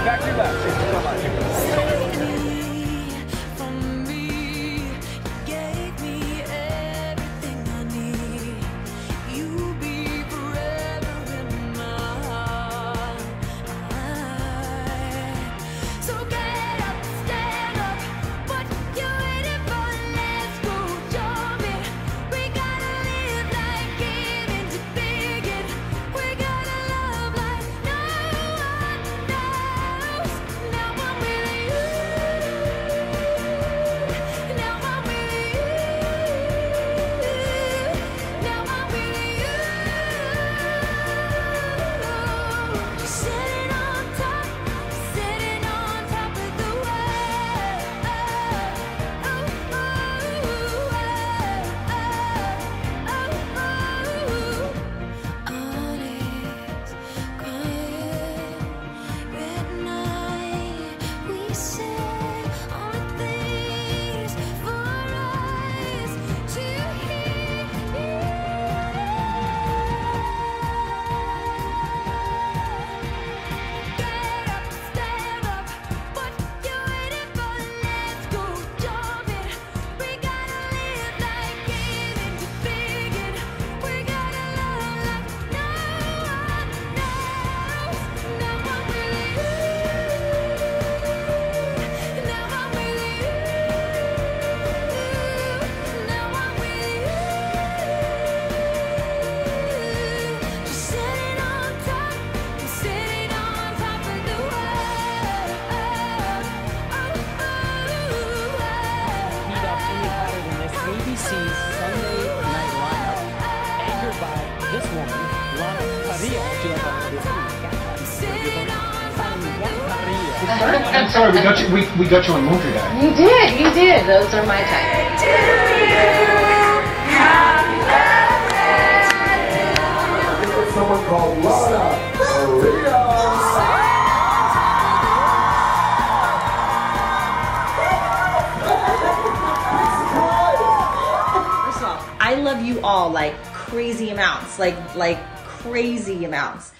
back to your left. Thank you so much. Sunday night lineup, anchored by this woman, Lana, Parrilla. I'm sorry, we got you on Movie Guide. You did. Those are my type. It's someone called Lana, Parrilla. I love you all like crazy amounts, like crazy amounts.